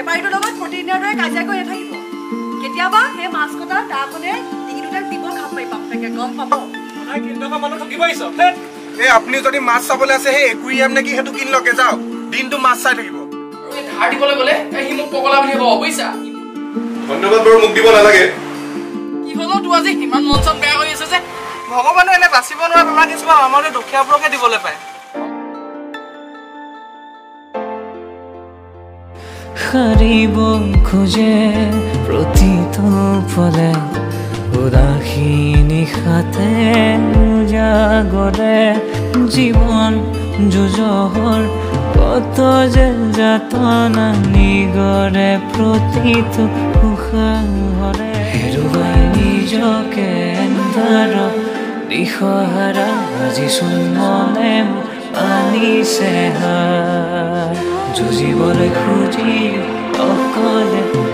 বেপাৰীটোৰ লগত প্ৰতিদিনৰ দৰে কাজিয়া কৰি নাথাকিব কেতিয়াবা সেই মাছ কটা তাৰখনে ডিঙিটোতে দিব খাপ পাই বাপেকে গম পাব মানুহ থাকিব আহিছ আপুনি যদি মাছ চাবলৈ আছে সেই একুৰিয়াম নেকি সেইটো কিনলকে যাওক দিনটো মাছ চাই থাকিব ধাৰ দিবলৈ গ'লে সি মোক পগলা বুলি ক'ব বুজিছা ধন্যবাদ বাৰু মোক দিব নালাগে কি হলো তোৰ আজি ইমান মন চন বেয়া হৈ আছে যে ভগৱানে এনে বাচিব নোৱাৰা বেমাৰ কিছুমান আমাৰ দুখীয়াবোৰকে দিবলৈ পায় হাৰিব খোজে প্ৰতিটো ফলে উদাসীনী হাতে জাগৰে জীৱন যুঁজৰ কত যে যাতনা নিগৰে প্ৰতিটো উশাহৰে হেৰুৱাই নিজকে এন্ধাৰ দিশহাৰা আজি চোন মনে আনিছে যুঁজিবলৈ খুজি অকলে